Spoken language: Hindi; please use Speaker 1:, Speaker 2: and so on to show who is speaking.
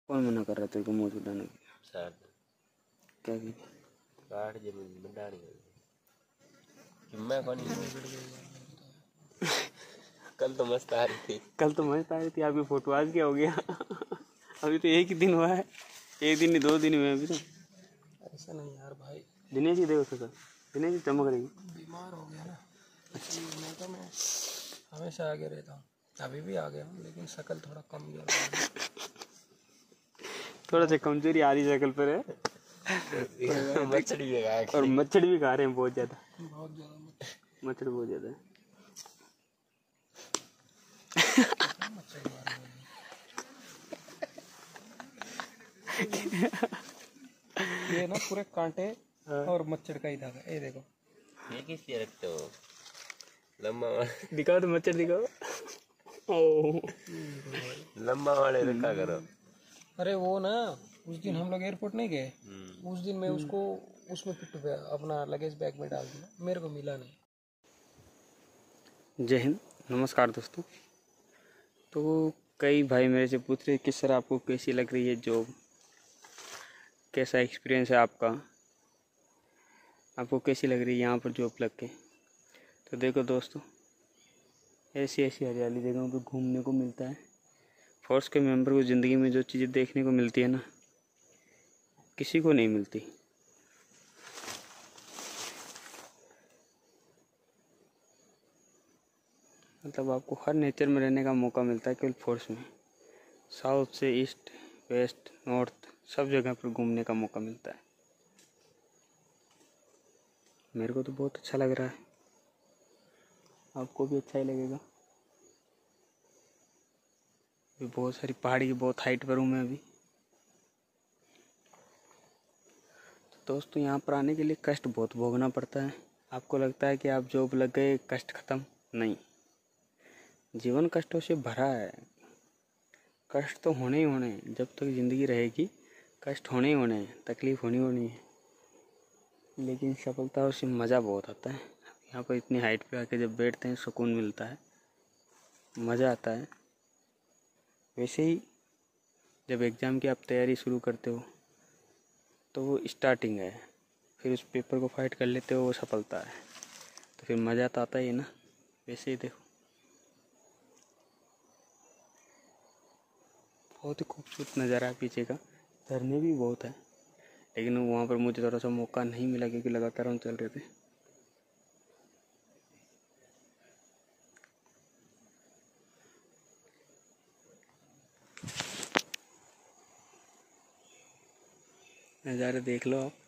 Speaker 1: कौन मना कर रहा तेरे को मुँह छुड़ाने के?
Speaker 2: सर
Speaker 1: क्या की?
Speaker 2: काट जमीन में डाली मैं कौन कल तो मस्त आ रही थी।
Speaker 1: कल तो मस्त आ रही थी। आपकी फोटो आज क्या हो गया? अभी तो एक ही दिन हुआ है। एक दिन नहीं 2 दिन हुए अभी तो।
Speaker 2: ऐसा नहीं यार भाई,
Speaker 1: दिनेश ही देखो सर, दिनेश ही चमक रही।
Speaker 2: बीमार हो गया ना। अच्छा नहीं तो मैं हमेशा आगे रहता हूँ, अभी भी आ गया हूँ, लेकिन शक्ल थोड़ा कम गया।
Speaker 1: थोड़ा सा कमजोरी आ रही शक्ल पर है।
Speaker 2: मच्छर भी
Speaker 1: और मच्छर भी खा रहे हैं बहुत ज़्यादा मच्छर बहुत ज़्यादा है।
Speaker 3: ये ना पूरे कांटे और मच्छर का ही धागा। ये देखो,
Speaker 2: ये किस लिए रखते हो? लंबा
Speaker 1: दिखाओ तो मच्छर दिखाओ। ओ
Speaker 2: लंबा वाले रखा करो।
Speaker 3: अरे वो ना उस दिन हम लोग एयरपोर्ट नहीं गए, उस दिन मैं उसको उसमें पिट्टू पे अपना लगेज बैग में डाल दिया, मेरे को मिला नहीं।
Speaker 1: जय हिंद, नमस्कार दोस्तों। तो कई भाई मेरे से पूछ रहे कि सर आपको कैसी लग रही है जॉब, कैसा एक्सपीरियंस है आपको कैसी लग रही है यहाँ पर जॉब लग के। तो देखो दोस्तों, ऐसी ऐसी हरियाली जगहों पर घूमने को मिलता है। फोर्स के मेंबर को ज़िंदगी में जो चीज़ें देखने को मिलती है ना, किसी को नहीं मिलती। मतलब आपको हर नेचर में रहने का मौका मिलता है केवल फोर्स में। साउथ से ईस्ट, वेस्ट, नॉर्थ सब जगह पर घूमने का मौका मिलता है। मेरे को तो बहुत अच्छा लग रहा है, आपको भी अच्छा ही लगेगा। अभी बहुत सारी पहाड़ी की बहुत हाइट पर हूँ मैं अभी। तो दोस्तों, यहाँ पर आने के लिए कष्ट बहुत भोगना पड़ता है। आपको लगता है कि आप जॉब लग गए कष्ट ख़त्म, नहीं। जीवन कष्टों से भरा है। कष्ट तो होने ही होने हैं, जब तक ज़िंदगी रहेगी कष्ट होने ही होने हैं, तकलीफ़ होनी है। लेकिन सफलता से मज़ा बहुत आता है। यहाँ पर इतनी हाइट पे आके जब बैठते हैं सुकून मिलता है, मज़ा आता है। वैसे ही जब एग्ज़ाम की आप तैयारी शुरू करते हो तो वो स्टार्टिंग है, फिर उस पेपर को फाइट कर लेते हो, वो सफलता है। तो फिर मज़ा तो आता ही है ना। वैसे ही देखो, बहुत ही खूबसूरत नज़ारा है पीछे का। झरने भी बहुत है, लेकिन वहाँ पर मुझे थोड़ा सा मौका नहीं मिला क्योंकि लगातार हम चल रहे थे। नज़ारे देख लो आप।